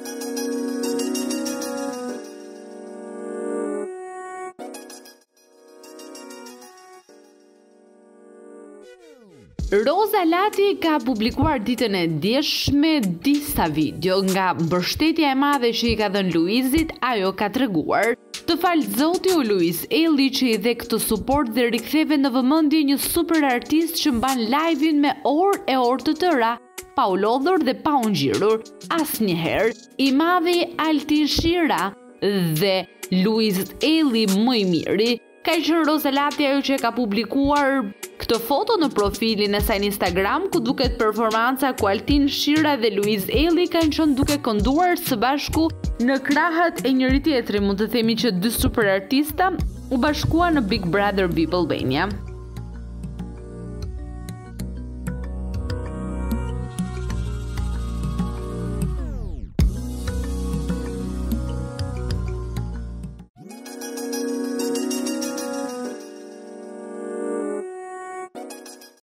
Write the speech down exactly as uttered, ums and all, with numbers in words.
Roza Lati ka publikuar ditën e djeshme disa video nga mbështetja e madhe që i ka dhënë Luizit, ajo ka treguar. Të falë zoti u Luiz Ejllin që i dhe këtë support dhe riktheve në vëmendje një super artist që mban live-in me orë e orë të tëra, pa u lodhur dhe pa u ngjirur asnjëherë. I madhi Altin Shira dhe Luiz Ejllin më i miri. Ka qenë Roza Lati ajo që ka publikuar këtë foto në profilin e saj në Instagram, ku duket performanca ku Altin, Shira dhe Luiz Ejllin kanë qenë duke kënduar së bashku në krahët e njëri tjetrit. Mund të themi që dy super artista u bashkuan në Big Brother V I P Albania.